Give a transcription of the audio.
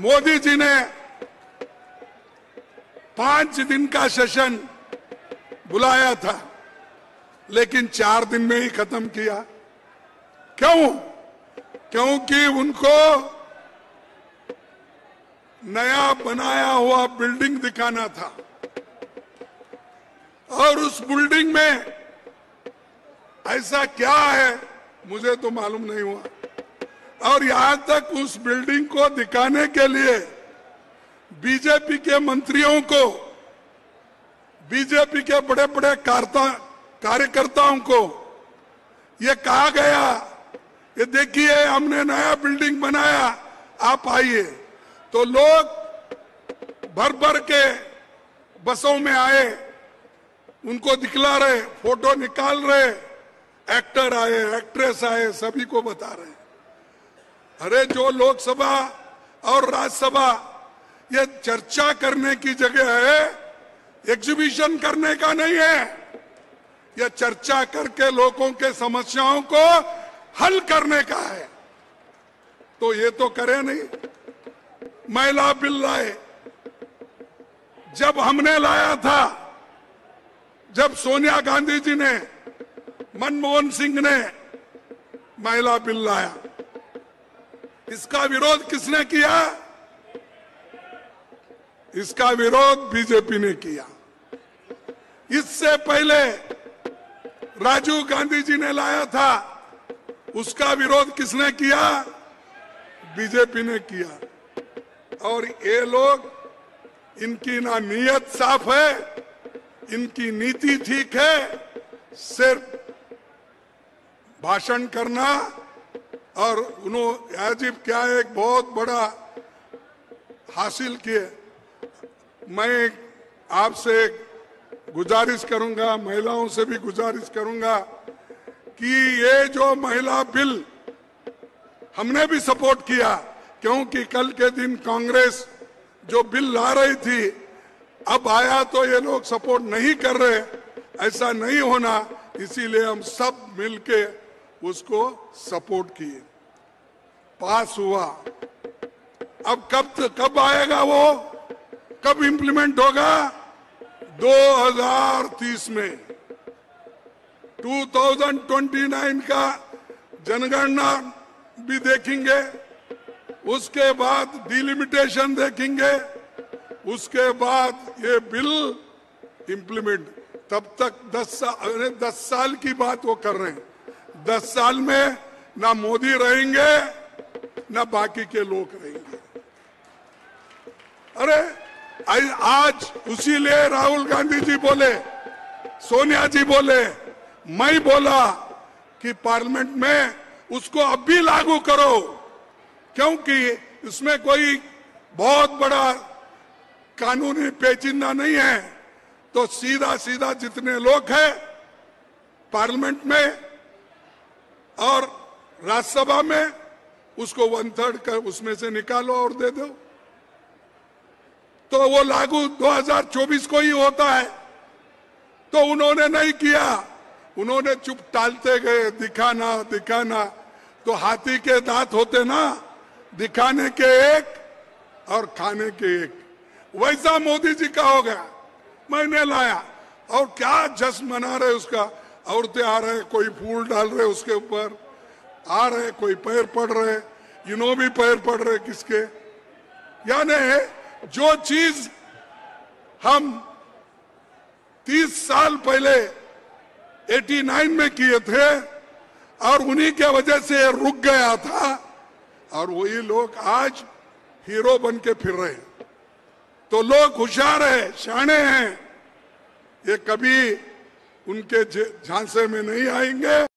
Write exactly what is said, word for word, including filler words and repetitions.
मोदी जी ने पांच दिन का सेशन बुलाया था, लेकिन चार दिन में ही खत्म किया। क्यों? क्योंकि उनको नया बनाया हुआ बिल्डिंग दिखाना था और उस बिल्डिंग में ऐसा क्या है मुझे तो मालूम नहीं हुआ। और यहां तक उस बिल्डिंग को दिखाने के लिए बीजेपी के मंत्रियों को, बीजेपी के बड़े बड़े कार्यकर्ताओं को ये कहा गया, ये देखिए हमने नया बिल्डिंग बनाया, आप आइए। तो लोग भर भर के बसों में आए, उनको दिखला रहे, फोटो निकाल रहे, एक्टर आए, एक्ट्रेस आए, सभी को बता रहे। अरे जो लोकसभा और राज्यसभा ये चर्चा करने की जगह है, एग्जीबिशन करने का नहीं है। यह चर्चा करके लोगों के समस्याओं को हल करने का है। तो ये तो करे नहीं। महिला बिल लाए, जब हमने लाया था, जब सोनिया गांधी जी ने, मनमोहन सिंह ने महिला बिल लाया, इसका विरोध किसने किया? इसका विरोध बीजेपी ने किया। इससे पहले राजीव गांधी जी ने लाया था, उसका विरोध किसने किया? बीजेपी ने किया। और ये लोग, इनकी ना नीयत साफ है, इनकी नीति ठीक है, सिर्फ भाषण करना। और उन्होंने अजीब क्या एक बहुत बड़ा हासिल किए। मैं आपसे गुजारिश करूंगा, महिलाओं से भी गुजारिश करूंगा कि ये जो महिला बिल हमने भी सपोर्ट किया, क्योंकि कल के दिन कांग्रेस जो बिल ला रही थी, अब आया तो ये लोग सपोर्ट नहीं कर रहे। ऐसा नहीं होना, इसीलिए हम सब मिलके उसको सपोर्ट किए, पास हुआ। अब कब कब आएगा वो, कब इंप्लीमेंट होगा? दो हज़ार तीस में, दो हज़ार उनतीस का जनगणना भी देखेंगे, उसके बाद डिलिमिटेशन देखेंगे, उसके बाद ये बिल इंप्लीमेंट। तब तक दस साल दस साल की बात वो कर रहे हैं। दस साल में ना मोदी रहेंगे, ना बाकी के लोग रहेंगे। अरे आज उसी लिए राहुल गांधी जी बोले, सोनिया जी बोले, मैं बोला कि पार्लियामेंट में उसको अब भी लागू करो, क्योंकि इसमें कोई बहुत बड़ा कानूनी पेचीदा नहीं है। तो सीधा सीधा जितने लोग हैं पार्लियामेंट में और राज्यसभा में, उसको वन थर्ड कर उसमें से निकालो और दे दो, तो वो लागू दो हज़ार चौबीस को ही होता है। तो उन्होंने नहीं किया, उन्होंने चुप टालते गए, दिखाना दिखाना। तो हाथी के दांत होते ना, दिखाने के एक और खाने के एक। वैसा मोदी जी का हो गया। मैंने लाया और क्या जश्न मना रहे उसका। औरतें आ रहे, कोई फूल डाल रहे उसके ऊपर, आ रहे, कोई पैर पड़ रहे, इन्हों भी पैर पड़ रहे किसके। यानी जो चीज हम तीस साल पहले नवासी में किए थे और उन्हीं के वजह से रुक गया था, और वही लोग आज हीरो बन के फिर रहे हैं। तो लोग होशियार है, शाणे हैं, ये कभी उनके झांसे में नहीं आएंगे।